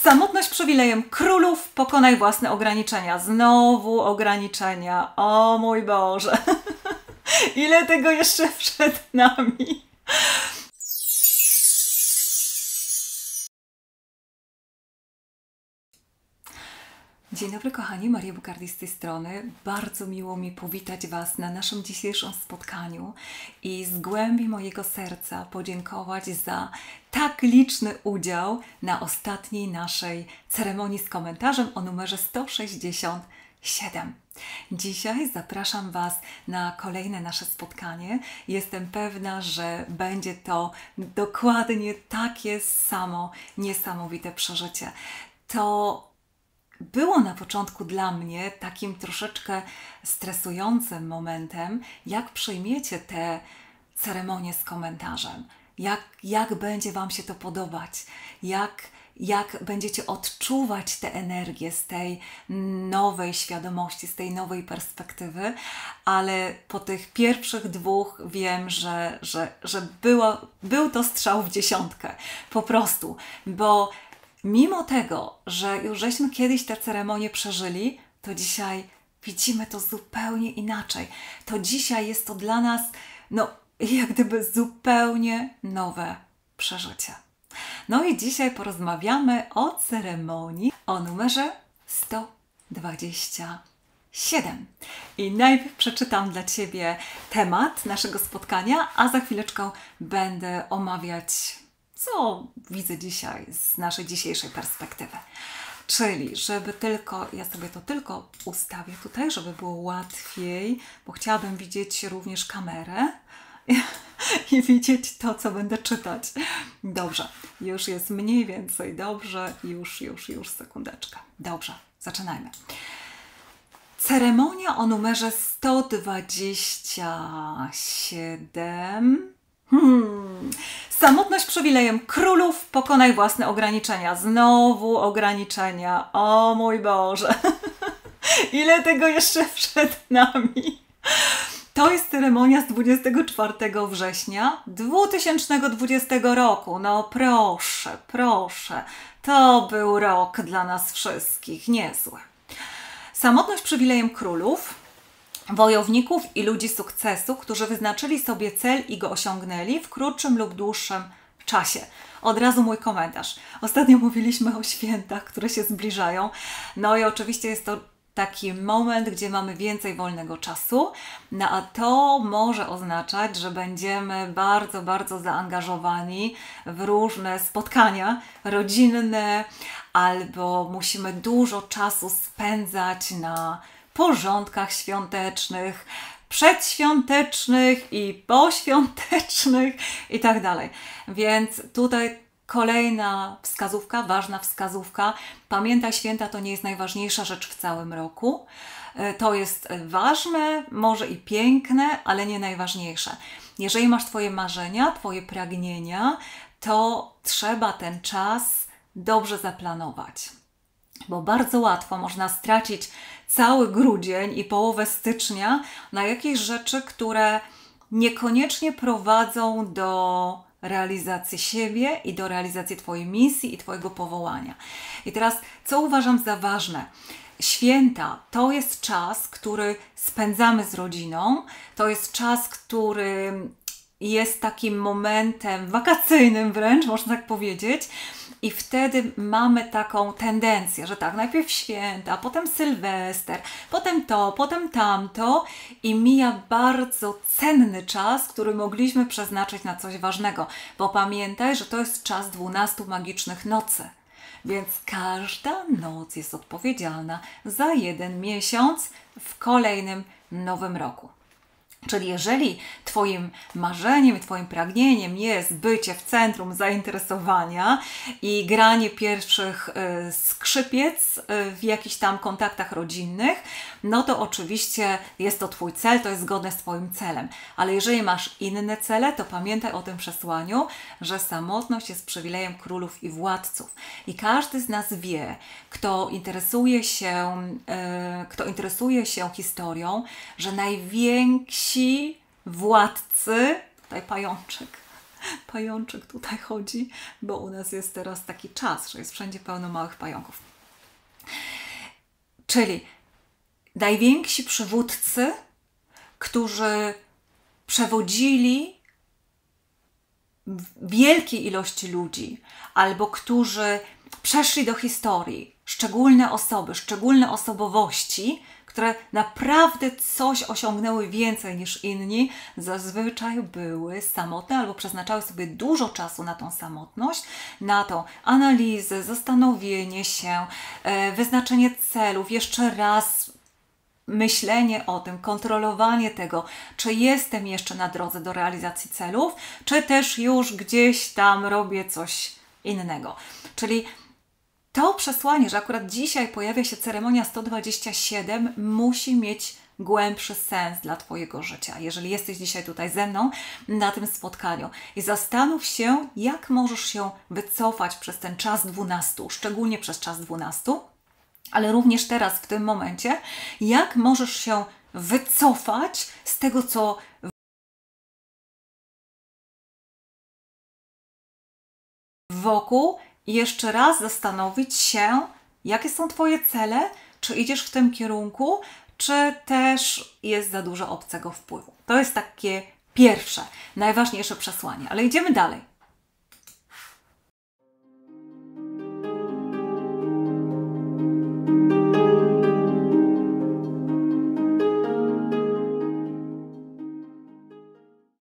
Samotność przywilejem królów, pokonaj własne ograniczenia. Znowu ograniczenia. O mój Boże. Ile tego jeszcze przed nami? Dzień dobry kochani, Maria Bukardi z tej strony. Bardzo miło mi powitać Was na naszym dzisiejszym spotkaniu i z głębi mojego serca podziękować za tak liczny udział na ostatniej naszej ceremonii z komentarzem o numerze 167. Dzisiaj zapraszam Was na kolejne nasze spotkanie. Jestem pewna, że będzie to dokładnie takie samo niesamowite przeżycie. To było na początku dla mnie takim troszeczkę stresującym momentem, jak przyjmiecie te ceremonie z komentarzem, jak będzie Wam się to podobać, jak będziecie odczuwać tę energię z tej nowej świadomości, z tej nowej perspektywy, ale po tych pierwszych dwóch wiem, że był to strzał w dziesiątkę, po prostu, bo mimo tego, że już żeśmy kiedyś tę ceremonię przeżyli, to dzisiaj widzimy to zupełnie inaczej. To dzisiaj jest to dla nas, jak gdyby zupełnie nowe przeżycie. No i dzisiaj porozmawiamy o ceremonii, o numerze 127. I najpierw przeczytam dla Ciebie temat naszego spotkania, a za chwileczkę będę omawiać, co widzę dzisiaj z naszej dzisiejszej perspektywy. Czyli, ja sobie to tylko ustawię tutaj, żeby było łatwiej, bo chciałabym widzieć również kamerę i widzieć to, co będę czytać. Dobrze, już jest mniej więcej dobrze, już, sekundeczkę. Dobrze, zaczynajmy. Ceremonia o numerze 127. Samotność przywilejem królów, pokonaj własne ograniczenia. Znowu ograniczenia. O mój Boże. Ile tego jeszcze przed nami? To jest ceremonia z 24 września 2020 roku. No proszę. To był rok dla nas wszystkich. Niezły. Samotność przywilejem królów, wojowników i ludzi sukcesu, którzy wyznaczyli sobie cel i go osiągnęli w krótszym lub dłuższym czasie. Od razu mój komentarz. Ostatnio mówiliśmy o świętach, które się zbliżają. No i oczywiście jest to taki moment, gdzie mamy więcej wolnego czasu, a to może oznaczać, że będziemy bardzo zaangażowani w różne spotkania rodzinne, albo musimy dużo czasu spędzać na porządkach świątecznych, przedświątecznych i poświątecznych i tak dalej. Więc tutaj kolejna wskazówka, ważna wskazówka. Pamiętaj, święta to nie jest najważniejsza rzecz w całym roku. To jest ważne, może i piękne, ale nie najważniejsze. Jeżeli masz Twoje marzenia, Twoje pragnienia, to trzeba ten czas dobrze zaplanować. Bo bardzo łatwo można stracić cały grudzień i połowę stycznia na jakieś rzeczy, które niekoniecznie prowadzą do realizacji siebie i do realizacji Twojej misji i Twojego powołania. I teraz, co uważam za ważne? Święta to jest czas, który spędzamy z rodziną, to jest czas, który jest takim momentem wakacyjnym wręcz, można tak powiedzieć. I wtedy mamy taką tendencję, że tak, najpierw święta, potem Sylwester, potem to, potem tamto i mija bardzo cenny czas, który mogliśmy przeznaczyć na coś ważnego. Bo pamiętaj, że to jest czas 12 magicznych nocy. Więc każda noc jest odpowiedzialna za jeden miesiąc w kolejnym nowym roku. Czyli jeżeli Twoim marzeniem, Twoim pragnieniem jest bycie w centrum zainteresowania i granie pierwszych skrzypiec w jakichś tam kontaktach rodzinnych, no to oczywiście jest to Twój cel, to jest zgodne z Twoim celem. Ale jeżeli masz inne cele, to pamiętaj o tym przesłaniu, że samotność jest przywilejem królów i władców. I każdy z nas wie, kto interesuje się historią, że najwięksi władcy, tutaj pajączek, Pajączek tutaj chodzi, bo u nas jest teraz taki czas, że jest wszędzie pełno małych pająków. Czyli najwięksi przywódcy, którzy przewodzili wielkiej ilości ludzi, albo którzy przeszli do historii, szczególne osoby, szczególne osobowości, które naprawdę coś osiągnęły więcej niż inni, zazwyczaj były samotne albo przeznaczały sobie dużo czasu na tą samotność, na tą analizę, zastanowienie się, wyznaczenie celów, jeszcze raz myślenie o tym, kontrolowanie tego, czy jestem jeszcze na drodze do realizacji celów, czy też już gdzieś tam robię coś innego. Czyli to przesłanie, że akurat dzisiaj pojawia się ceremonia 127, musi mieć głębszy sens dla Twojego życia. Jeżeli jesteś dzisiaj tutaj ze mną na tym spotkaniu i zastanów się, jak możesz się wycofać przez ten czas 12, szczególnie przez czas 12, ale również teraz, w tym momencie, jak możesz się wycofać z tego, co wokół i jeszcze raz zastanowić się, jakie są Twoje cele, czy idziesz w tym kierunku, czy też jest za dużo obcego wpływu. To jest takie pierwsze, najważniejsze przesłanie, ale idziemy dalej.